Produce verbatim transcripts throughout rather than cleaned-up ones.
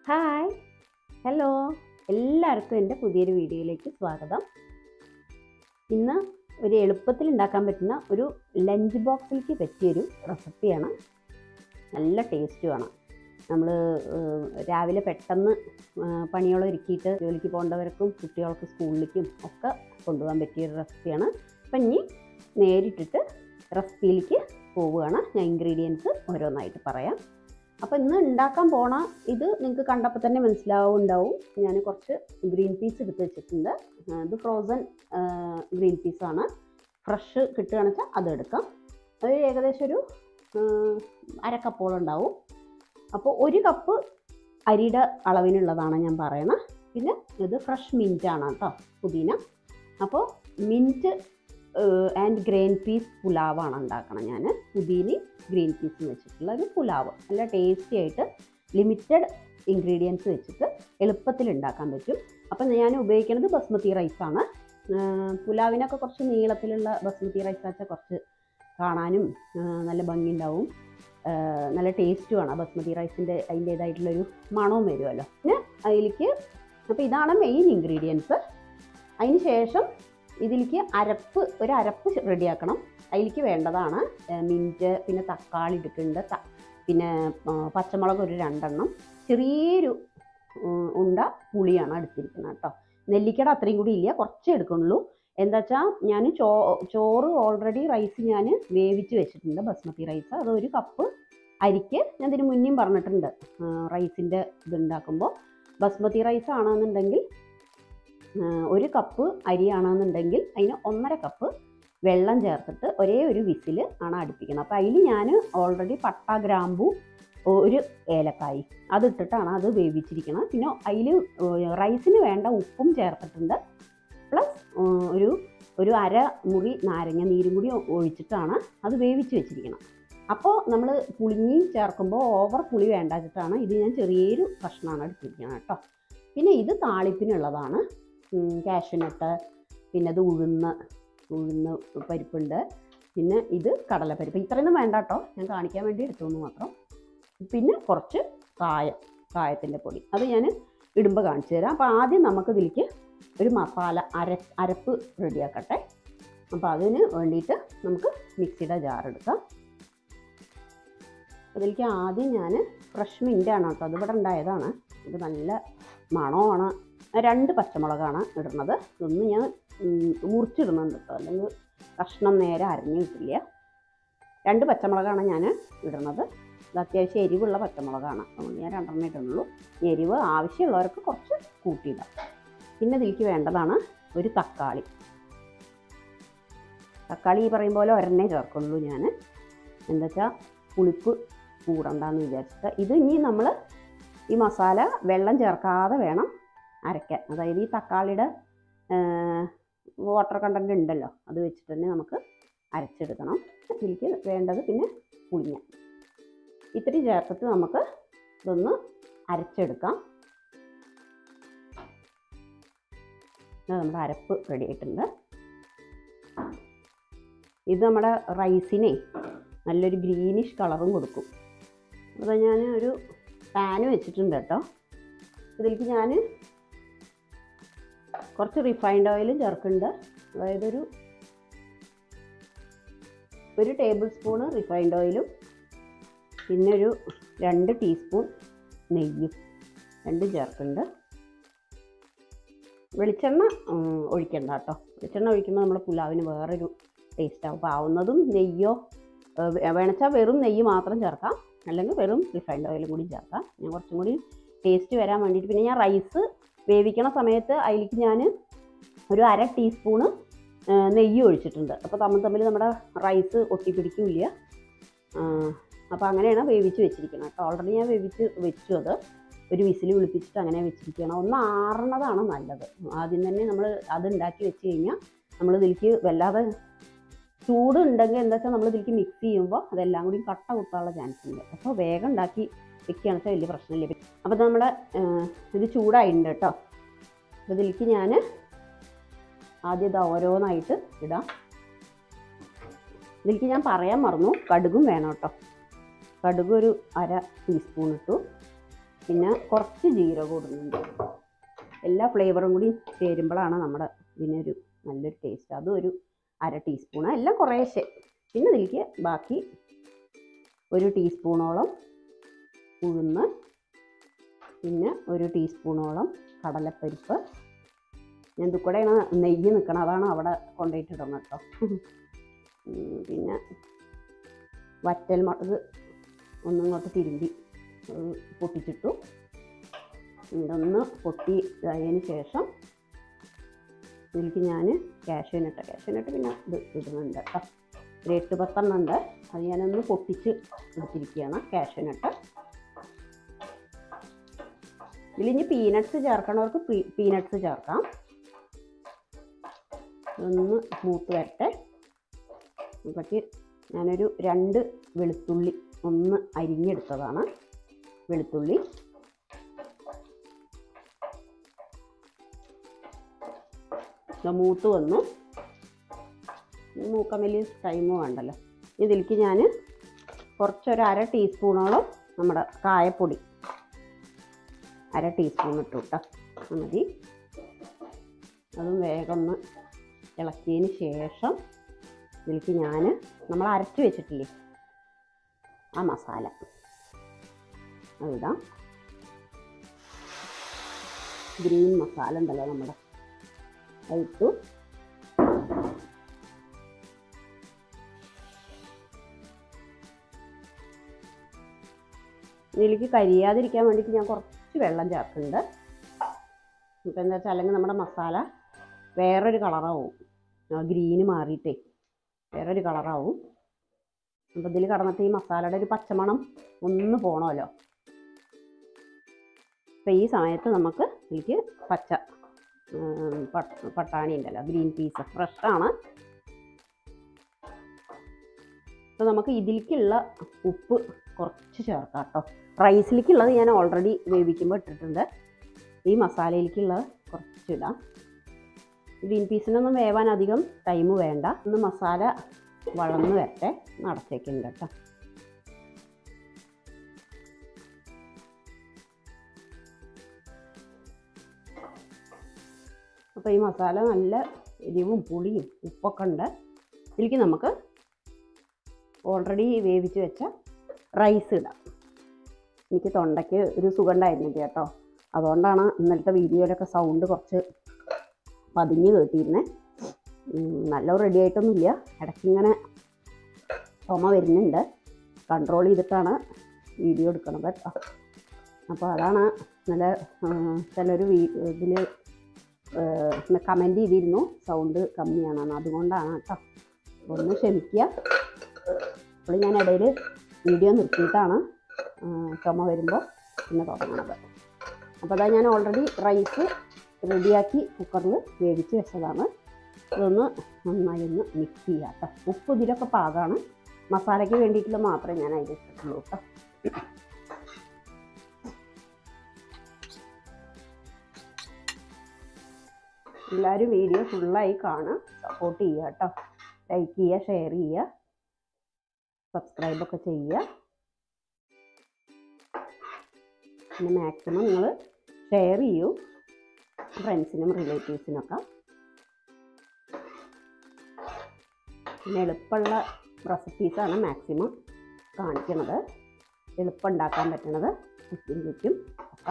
Hi hello എല്ലാവർക്കും എൻ്റെ പുതിയൊരു വീഡിയോയിലേക്ക് സ്വാഗതം. ഇന്ന് ഒരു എളുപ്പത്തിൽ ഉണ്ടാക്കാൻ പറ്റുന്ന ഒരു ലഞ്ച് ബോക്സിലേക്ക് പറ്റിയൊരു റെസിപ്പിയാണ്. നല്ല ടേസ്റ്റുമാണ്. നമ്മൾ രാവിലെ പെട്ടെന്ന് പണിയോളം ഒരുക്കിയിട്ട് ജോലിക്ക് പോകേണ്ടവർക്കും കുട്ടികൾക്ക് സ്കൂളിലേക്കും ഒക്കെ കൊണ്ടുപോകാൻ പറ്റിയൊരു റെസിപ്പിയാണ്. അപ്പം ഇനി നേരിട്ടിട്ട് റെസിപ്പിയിലേക്ക് പോവുകയാണ്. ഞാൻ ഇൻഗ്രീഡിയൻസ് ഓരോന്നായിട്ട് പറയാം. അപ്പോൾ ഇന്ന് ഉണ്ടാക്കാൻ പോണ ഇത് നിങ്ങൾക്ക് കണ്ടപ്പോൾ തന്നെ മനസ്സിലാവുണ്ടാവും. ഞാൻ കുറച്ച് ഗ്രീൻ പീസ് എടുത്ത് വെച്ചിട്ടുണ്ട്. ഇത് ഫ്രോസൺ ഗ്രീൻ പീസാണ്. ഫ്രഷ് കിട്ടുകയാണെന്ന് വെച്ചാൽ അതെടുക്കാം. അത് ഏകദേശം ഒരു അരക്കപ്പോളം ഉണ്ടാവും. അപ്പോൾ ഒരു കപ്പ് അരിയുടെ അളവിനുള്ളതാണ് ഞാൻ പറയണത്. പിന്നെ ഇത് ഫ്രഷ് മിൻറ്റാണ് കേട്ടോ, പുതിന. അപ്പോൾ മിൻറ്റ് ആൻഡ് ഗ്രീൻ പീസ് പുലാവാണ് ഉണ്ടാക്കണം. ഞാൻ പുതിന ഗ്രീൻ പീസ് വെച്ചിട്ടുള്ള ഒരു പുലാവ് നല്ല ടേസ്റ്റി ആയിട്ട് ലിമിറ്റഡ് ഇൻഗ്രീഡിയൻസ് വെച്ചിട്ട് എളുപ്പത്തിൽ ഉണ്ടാക്കാൻ പറ്റും. അപ്പം ഞാൻ ഉപയോഗിക്കുന്നത് ബസ്മതി റൈസാണ്. പുലാവിനൊക്കെ കുറച്ച് നീളത്തിലുള്ള ബസ്മതി റൈസ് വെച്ചാൽ കുറച്ച് കാണാനും നല്ല ഭംഗി ഉണ്ടാവും, നല്ല ടേസ്റ്റുമാണ്. ബസ്മതി റൈസിൻ്റെ അതിൻ്റേതായിട്ടുള്ളൊരു മണവും വരുമല്ലോ. പിന്നെ അതിലേക്ക് അപ്പോൾ ഇതാണ് മെയിൻ ഇൻഗ്രീഡിയൻസ്. അതിന് ശേഷം ഇതിലേക്ക് അരപ്പ് ഒരു അരപ്പ് റെഡിയാക്കണം. അതിലേക്ക് വേണ്ടതാണ് മിൻറ്റ്, പിന്നെ തക്കാളി എടുക്കുന്നുണ്ട്, പിന്നെ പച്ചമുളക് ഒരു രണ്ടെണ്ണം, ചെറിയൊരു ഉണ്ട പുളിയാണ് എടുത്തിരിക്കുന്നത് കേട്ടോ. നെല്ലിക്കട അത്രയും കൂടി ഇല്ല, കുറച്ചേ എടുക്കുന്നുള്ളൂ. എന്താ വെച്ചാൽ ഞാൻ ചോ ചോറ് ഓൾറെഡി റൈസ് ഞാൻ വേവിച്ച് വെച്ചിട്ടുണ്ട്, ബസ്മതി റൈസ്. അത് ഒരു കപ്പ് അരിക്ക് ഞാൻ ഇതിന് മുന്നേയും പറഞ്ഞിട്ടുണ്ട്. റൈസിൻ്റെ ഇതുണ്ടാക്കുമ്പോൾ ബസ്മതി റൈസ് ആണെന്നുണ്ടെങ്കിൽ ഒരു കപ്പ് അരിയാണെന്നുണ്ടെങ്കിൽ അതിന് ഒന്നര കപ്പ് വെള്ളം ചേർത്തിട്ട് ഒരേ ഒരു വിസിൽ ആണ് അടുപ്പിക്കണം. അപ്പോൾ അതിൽ ഞാൻ ഓൾറെഡി പട്ട, ഗ്രാമ്പു, ഒരു ഏലക്കായി അതിട്ടിട്ടാണ് അത് വേവിച്ചിരിക്കണം. പിന്നെ അതിൽ റൈസിന് വേണ്ട ഉപ്പും ചേർത്തിട്ടുണ്ട്. പ്ലസ് ഒരു ഒരു അര മുറി നാരങ്ങ നീരും കൂടി ഒഴിച്ചിട്ടാണ് അത് വേവിച്ച് വെച്ചിരിക്കണം. അപ്പോൾ നമ്മൾ പുളിങ്ങി ചേർക്കുമ്പോൾ ഓവർ പുളി വേണ്ട വെച്ചിട്ടാണ് ഇത് ഞാൻ ചെറിയൊരു കഷ്ണമാണ് എടുത്തിരിക്കുന്നത് കേട്ടോ. പിന്നെ ഇത് താളിപ്പിനുള്ളതാണ്. കാഷ്യൂനട്ട്, പിന്നെ അത് ഉഴുന്ന് ഉഴുന്ന് പരിപ്പുണ്ട്, പിന്നെ ഇത് കടലപ്പരിപ്പ്. ഇത്രയൊന്നും വേണ്ട കേട്ടോ, ഞാൻ കാണിക്കാൻ വേണ്ടി എടുത്തുവെന്ന് മാത്രം. പിന്നെ കുറച്ച് കായം, കായത്തിൻ്റെ പൊടി, അത് ഞാൻ ഇടുമ്പോൾ കാണിച്ചു തരാം. അപ്പോൾ ആദ്യം നമുക്ക് ഇതിലേക്ക് ഒരു മസാല അര അരപ്പ് റെഡിയാക്കട്ടെ. അപ്പോൾ അതിന് വേണ്ടിയിട്ട് നമുക്ക് മിക്സിയുടെ ജാർ എടുക്കാം. അതിലേക്ക് ആദ്യം ഞാൻ ഫ്രഷ് മിൻറ്റാണ് കേട്ടോ, അതിവിടെ ഉണ്ടായതാണ്. ഇത് നല്ല മണമാണ്. രണ്ട് പച്ചമുളകാണ് ഇടുന്നത്. ഇതൊന്ന് ഞാൻ മുറിച്ചിടുന്നുണ്ട് കേട്ടോ, അല്ലെങ്കിൽ കഷ്ണം നേരെ അരഞ്ഞു കിട്ടില്ല. രണ്ട് പച്ചമുളകാണ് ഞാൻ ഇടുന്നത്. ഇത് അത്യാവശ്യം എരിവുള്ള പച്ചമുളകാണ്, അതുകൊണ്ട് ഞാൻ രണ്ടെണ്ണം ഇടുന്നുള്ളൂ. എരിവ് ആവശ്യമുള്ളവർക്ക് കുറച്ച് കൂട്ടിയിടാം. പിന്നെ ഇതിലേക്ക് വേണ്ടതാണ് ഒരു തക്കാളി. തക്കാളി ഈ പറയും പോലെ ഒരെണ്ണേ ചേർക്കുള്ളൂ ഞാൻ, എന്താ വെച്ചാൽ പുളിപ്പ് കൂടണ്ടെന്ന് വിചാരിച്ചിട്ട്. ഇത് ഇനി നമ്മൾ ഈ മസാല വെള്ളം ചേർക്കാതെ വേണം അരയ്ക്കാൻ. അതായത് ഈ തക്കാളിയുടെ വാട്ടർ കണ്ടൻറ്റ് ഉണ്ടല്ലോ, അത് വെച്ചിട്ട് തന്നെ നമുക്ക് അരച്ചെടുക്കണം. ഇതിലേക്ക് വേണ്ടത് പിന്നെ പുളിങ്ങ. ഇത്തിരി ചേർത്തിട്ട് നമുക്ക് ഇതൊന്ന് അരച്ചെടുക്കാം. നമ്മുടെ അരപ്പ് റെഡി ആയിട്ടുണ്ട്. ഇത് നമ്മുടെ റൈസിനെ നല്ലൊരു ഗ്രീനിഷ് കളറും കൊടുക്കും. അപ്പോൾ ഞാൻ ഒരു പാന് വെച്ചിട്ടുണ്ട് കേട്ടോ. ഇതിലേക്ക് ഞാൻ കുറച്ച് റിഫൈൻഡ് ഓയിലും ചേർക്കുന്നുണ്ട്. അതായത് ഒരു ഒരു ടേബിൾ സ്പൂണ് റിഫൈൻഡ് ഓയിലും പിന്നെ ഒരു രണ്ട് ടീസ്പൂൺ നെയ്യും രണ്ടും ചേർക്കുന്നുണ്ട്. വെളിച്ചെണ്ണ ഒഴിക്കണ്ട കേട്ടോ. വെളിച്ചെണ്ണ ഒഴിക്കുമ്പോൾ നമ്മുടെ പുലാവിന് വേറൊരു ടേസ്റ്റാവും. അപ്പോൾ ആവുന്നതും നെയ്യോ വേണച്ചാൽ വെറും നെയ്യ് മാത്രം ചേർക്കാം, അല്ലെങ്കിൽ വെറും റിഫൈൻഡ് ഓയിലും കൂടി ചേർക്കാം. ഞാൻ കുറച്ചും കൂടി ടേസ്റ്റ് വരാൻ വേണ്ടിയിട്ട്. പിന്നെ ഞാൻ റൈസ് വേവിക്കണ സമയത്ത് അതിലേക്ക് ഞാൻ ഒരു അര ടീസ്പൂണ് നെയ്യ് ഒഴിച്ചിട്ടുണ്ട്. അപ്പോൾ തമ്മിൽ തമ്മിൽ നമ്മുടെ റൈസ് ഒട്ടിപ്പിടിക്കില്ല. അപ്പോൾ അങ്ങനെയാണ് വേവിച്ച് വെച്ചിരിക്കുന്നത് കേട്ടോ. ഓൾറെഡി ഞാൻ വേവിച്ച് വെച്ചു. അത് ഒരു വിസിൽ വിളിപ്പിച്ചിട്ട് അങ്ങനെ വെച്ചിരിക്കണം. ഒന്ന് ആറണതാണ് നല്ലത്. ആദ്യം തന്നെ നമ്മൾ അത് ഉണ്ടാക്കി വെച്ച് കഴിഞ്ഞാൽ നമ്മൾ ഇതിലേക്ക് വല്ലാതെ ചൂട് ഉണ്ടെങ്കിൽ എന്താ വെച്ചാൽ നമ്മൾ ഇതിലേക്ക് മിക്സ് ചെയ്യുമ്പോൾ അതെല്ലാം കൂടി കട്ട കുത്താനുള്ള ചാൻസ് ഉണ്ട്. അപ്പോൾ വേഗം ഉണ്ടാക്കി വെക്കുകയാണെന്ന് വെച്ചാൽ വലിയ പ്രശ്നമില്ല. അപ്പോൾ നമ്മുടെ ഇത് ചൂടായിട്ടുണ്ട് കേട്ടോ. അപ്പോൾ ഇതിലേക്ക് ഞാൻ ആദ്യം ഇത് ഓരോന്നായിട്ട് ഇടാം. ഇതിലേക്ക് ഞാൻ പറയാൻ മറന്നു, കടുകും വേണം കേട്ടോ. കടുക് ഒരു അര ടീസ്പൂൺ ഇട്ടു. പിന്നെ കുറച്ച് ജീരകം ഇടുന്നുണ്ട്. എല്ലാ ഫ്ലേവറും കൂടി ചേരുമ്പോഴാണ് നമ്മുടെ ഇതിനൊരു നല്ലൊരു ടേസ്റ്റ്. അതും ഒരു അര ടീസ്പൂണ്, എല്ലാം കുറേശ്ശെ. പിന്നെ ഇതിലേക്ക് ബാക്കി ഒരു ടീസ്പൂണോളം ഉഴുന്ന്, പിന്നെ ഒരു ടീസ്പൂണോളം കടലപ്പരിപ്പ്. ഞാൻ ഇതുകൂടെയാണ് നെയ്യ് നിൽക്കണം, അതാണ് അവിടെ കൊണ്ടുപോയിട്ടിടുന്നത് കേട്ടോ. പിന്നെ വറ്റൽ മുളക് ഒന്നിങ്ങോട്ട് തിരുമ്പി പൊട്ടിച്ചിട്ടു. ഇതൊന്ന് പൊട്ടി ഇതായതിന് ശേഷം ഇതിലേക്ക് ഞാൻ കാഷ്യൂനട്ട് കാഷ്യൂനട്ട് പിന്നെ ഇത് ഇടുന്നുണ്ട് കേട്ടോ. ഒരു എട്ട് പത്തെണ്ണം ഉണ്ട്, അത് ഞാനൊന്ന് പൊട്ടിച്ച് എടുത്തിരിക്കുകയാണ് കാഷ്യൂനട്ട്. ഇതിലിഞ്ഞ് പീനട്ട്സ് ചേർക്കണവർക്ക് പീ പീനട്ട്സ് ചേർക്കാം. ഒന്ന് മൂത്ത് വരട്ടെ. അപ്പോഴേക്ക് ഞാനൊരു രണ്ട് വെളുത്തുള്ളി ഒന്ന് അരിഞ്ഞെടുത്തതാണ്. വെളുത്തുള്ളി മൂത്ത് വന്നു. മൂക്കാൻ വലിയ ടൈമ് വേണ്ടല്ലോ. ഇതിലേക്ക് ഞാൻ കുറച്ചൊരു അര ടീസ്പൂണോളം നമ്മുടെ കായപ്പൊടി അര ടീസ്പൂൺ ഇട്ടു കേട്ടോ, മതി. അതും വേഗം ഒന്ന് ഇളക്കിയതിന് ശേഷം ഇതിലേക്ക് ഞാൻ നമ്മൾ അരച്ച് വെച്ചിട്ടില്ലേ ആ മസാല അതിടാം. ഗ്രീൻ മസാല ഉണ്ടല്ലോ നമ്മുടെ, അതിട്ടു. ഇതിലേക്ക് കരിയാതിരിക്കാൻ വേണ്ടിയിട്ട് ഞാൻ കുറച്ച് വെള്ളം ചേർക്കുന്നുണ്ട്. ഇപ്പം എന്താ വെച്ചാൽ അല്ലെങ്കിൽ നമ്മുടെ മസാല വേറൊരു കളറാവും, ഗ്രീന് മാറിയിട്ടേ വേറൊരു കളറാവും. അപ്പം ഇതിൽ കടന്നിട്ട് ഈ മസാലയുടെ ഒരു പച്ചമണം ഒന്ന് പോകണമല്ലോ. അപ്പം ഈ സമയത്ത് നമുക്ക് ഇതിലേക്ക് പച്ച പട്ടാണി ഉണ്ടല്ലോ, ഗ്രീൻ പീസ് ഫ്രഷാണ്. അപ്പോൾ നമുക്ക് ഇതിലേക്കുള്ള ഉപ്പ് കുറച്ച് ചേർക്കാം കേട്ടോ. റൈസിലേക്കുള്ളത് ഞാൻ ഓൾറെഡി വേവിക്കുമ്പോൾ ഇട്ടിട്ടുണ്ട്. ഈ മസാലയിലേക്കുള്ളത് കുറച്ചിടാം. ഗ്രീൻ പീസിനൊന്നും വേവാൻ അധികം ടൈം വേണ്ട. ഒന്ന് മസാല വളർന്ന് വരട്ടെ, അടച്ചേക്കുന്നുണ്ട് കേട്ടോ. അപ്പോൾ ഈ മസാല നല്ല എരിവും പുളിയും ഉപ്പൊക്കെ ഉണ്ട്. ഇതിലേക്ക് നമുക്ക് ഓൾറെഡി വേവിച്ച് വെച്ച റൈസ് ഇടാം. എനിക്ക് തൊണ്ടയ്ക്ക് ഒരു സുഖം ഉണ്ടായിരുന്നില്ല കേട്ടോ, അതുകൊണ്ടാണ് ഇന്നലത്തെ വീഡിയോയിലൊക്കെ സൗണ്ട് കുറച്ച് പതിഞ്ഞ് കേട്ടിരുന്നേ. നല്ല റെഡി ആയിട്ടൊന്നുമില്ല, ഇടയ്ക്കിങ്ങനെ ചുമ വരുന്നുണ്ട്. കൺട്രോൾ ചെയ്തിട്ടാണ് വീഡിയോ എടുക്കണത് കേട്ടോ. അപ്പോൾ അതാണ് നല്ല ചിലർ ഇതിൽ കമൻറ്റ് ചെയ്തിരുന്നു സൗണ്ട് കമ്മിയാണെന്ന്, അതുകൊണ്ടാണ് കേട്ടോ. ഒന്ന് ക്ഷമിക്കുക. അപ്പോൾ ഞാൻ ഇടയിൽ വീഡിയോ നിർത്തിയിട്ടാണ് ചുമ വരുമ്പോൾ പിന്നെ തുടങ്ങണത്. അപ്പോൾ അതാ ഞാൻ ഓൾറെഡി റൈസ് റെഡിയാക്കി കുക്കറിൽ വേവിച്ച് വെച്ചതാണ്. ഇതൊന്ന് നന്നായി ഒന്ന് മിക്സ് ചെയ്യാം കേട്ടോ. ഉപ്പ് ഇതിലൊക്കെ പാകമാണ്, മസാലയ്ക്ക് വേണ്ടിയിട്ടുള്ള മാത്രമേ ഞാൻ അതിൽ ഇട്ടിട്ടുള്ളൂ കേട്ടോ. എല്ലാവരും വീഡിയോ ഫുള്ളായി കാണുക, സപ്പോർട്ട് ചെയ്യുക കേട്ടോ. ലൈക്ക് ചെയ്യുക, ഷെയർ ചെയ്യുക, സബ്സ്ക്രൈബൊക്കെ ചെയ്യുക. പിന്നെ മാക്സിമം നിങ്ങൾ ഷെയർ ചെയ്യൂ ഫ്രണ്ട്സിനും റിലേറ്റീവ്സിനൊക്കെ. പിന്നെ എളുപ്പമുള്ള റെസിപ്പീസാണ് മാക്സിമം കാണിക്കുന്നത്, എളുപ്പം ഉണ്ടാക്കാൻ പറ്റുന്നത് ചുറ്റും ചുറ്റും ഒക്കെ.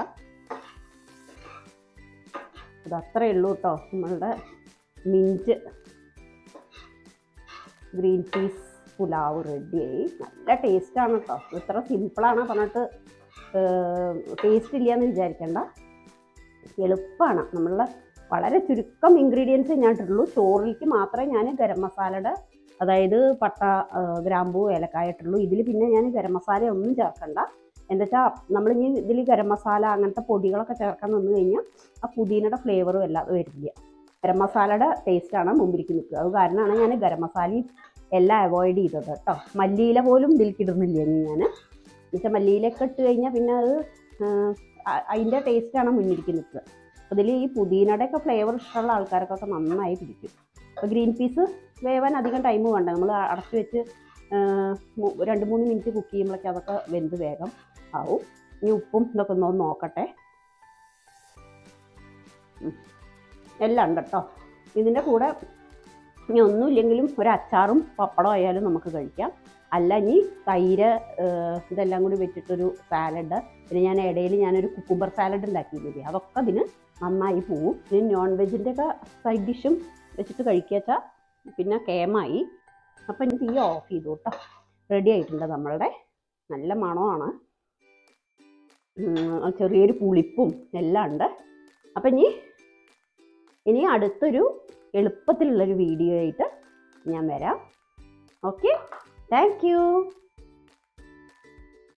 അത് അത്രയേ ഉള്ളൂ കേട്ടോ. നമ്മളുടെ മിൻറ്റ് ഗ്രീൻ പീസ് പുലാവ് റെഡിയായി. നല്ല ടേസ്റ്റാണ് കേട്ടോ. ഇത്ര സിമ്പിളാണ് പറഞ്ഞിട്ട് ടേസ്റ്റ് ഇല്ലയെന്ന് വിചാരിക്കേണ്ട, എളുപ്പമാണ്. നമ്മളുടെ വളരെ ചുരുക്കം ഇൻഗ്രീഡിയൻസ് ഞാൻ ഇട്ടിട്ടുള്ളൂ. ചോറിലേക്ക് മാത്രമേ ഞാൻ ഗരം മസാലയുടെ, അതായത് പട്ട, ഗ്രാമ്പൂ, ഏലക്കായ ഇട്ടുള്ളൂ. ഇതിൽ പിന്നെ ഞാൻ ഗരം മസാല ഒന്നും ചേർക്കണ്ട. എന്താ വെച്ചാൽ നമ്മളിനി ഇതിൽ ഗരം മസാല അങ്ങനത്തെ പൊടികളൊക്കെ ചേർക്കാൻ നിന്ന് കഴിഞ്ഞാൽ ആ പുതിനയുടെ ഫ്ലേവറും അല്ലാതെ വരില്ല. ഗരം മസാലയുടെ ടേസ്റ്റാണ് മുമ്പിലേക്ക് നിൽക്കുക. അത് കാരണമാണ് ഞാൻ ഗരം മസാലയും എല്ലാം അവോയ്ഡ് ചെയ്തത് കേട്ടോ. മല്ലിയില പോലും ഇതിലേക്ക് ഇടുന്നില്ല ഞാൻ. എന്നുവെച്ചാൽ മല്ലിയിലൊക്കെ ഇട്ട് കഴിഞ്ഞാൽ പിന്നെ അത് അതിൻ്റെ ടേസ്റ്റാണ് മുന്നിലേക്ക് നിൽക്കുക. അതിൽ ഈ പുതിനയുടെയൊക്കെ ഫ്ലേവർ ഇഷ്ടമുള്ള ആൾക്കാർക്കൊക്കെ നന്നായി പിടിക്കും. അപ്പോൾ ഗ്രീൻ പീസ് വേവാൻ അധികം ടൈം വേണ്ട. നമ്മൾ അടച്ചു വെച്ച് രണ്ട് മൂന്ന് മിനിറ്റ് കുക്ക് ചെയ്യുമ്പോഴേക്കും അതൊക്കെ വെന്ത് വേഗം ആവും. ഇനി ഉപ്പും ഇതൊക്കെ ഒന്ന് നോക്കട്ടെ. എല്ലാം ഉണ്ട് കേട്ടോ. ഇതിൻ്റെ കൂടെ ഇനി ഒന്നുമില്ലെങ്കിലും ഒരു അച്ചാറും പപ്പടം ആയാലും നമുക്ക് കഴിക്കാം. അല്ല ഇനി തൈര് ഇതെല്ലാം കൂടി വെച്ചിട്ടൊരു സാലഡ്, പിന്നെ ഞാൻ ഇടയിൽ ഞാനൊരു കുക്കുംബർ സാലഡ് ഉണ്ടാക്കിയില്ലേ, അതൊക്കെ അതിന് നന്നായി പോവും. ഇനി നോൺ വെജിൻ്റെ ഒക്കെ സൈഡ് ഡിഷും വെച്ചിട്ട് കഴിക്കുക വെച്ചാൽ പിന്നെ കേമായി. അപ്പം ഇനി തീ ഓഫ് ചെയ്തു കേട്ടോ. റെഡി ആയിട്ടുണ്ട് നമ്മളുടെ. നല്ല മണമാണ്, ചെറിയൊരു പുളിപ്പും എല്ലാം ഉണ്ട്. അപ്പം ഇനി ഇനി അടുത്തൊരു എളുപ്പത്തിലുള്ളൊരു വീഡിയോ ആയിട്ട് ഞാൻ വരാം. Okay, thank U.